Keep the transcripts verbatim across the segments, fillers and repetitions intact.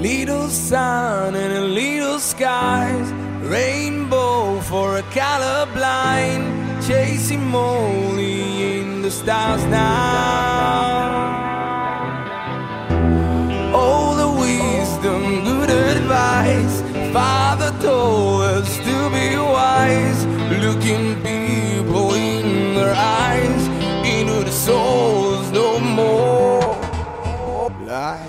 Little sun and a little skies, rainbow for a colorblind, chasing Molly in the stars now. All the wisdom, good advice, Father told us to be wise, looking people in their eyes, into the souls no more lies.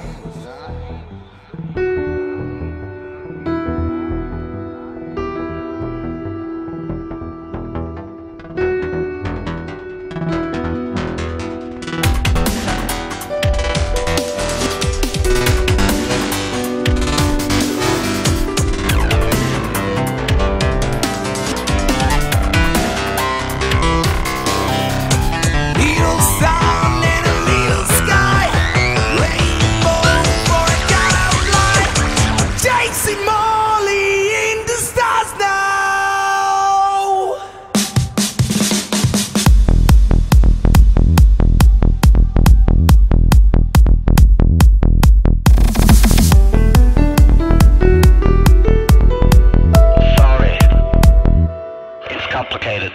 Complicated.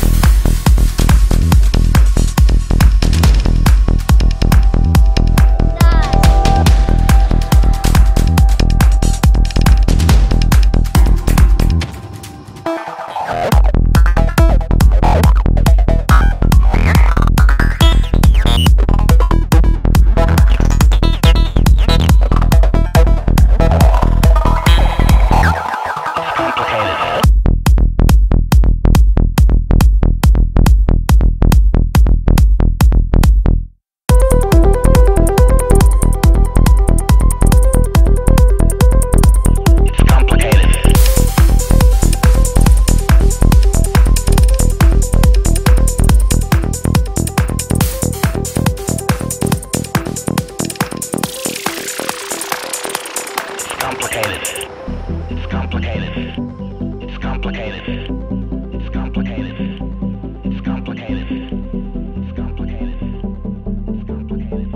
It's complicated. It's complicated. It's complicated. It's complicated. It's complicated. It's complicated.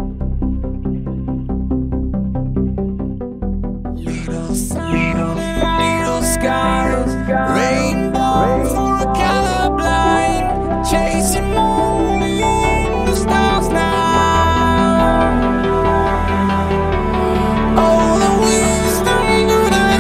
Little sun, little skies, rainbow for a colorblind, chasing Molly in the stars now. All the wisdom, good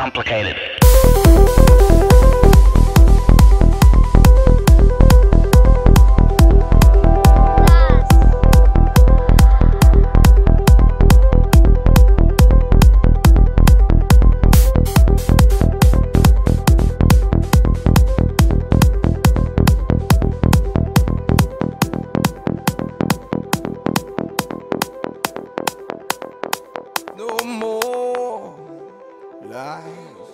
complicated. No more lies.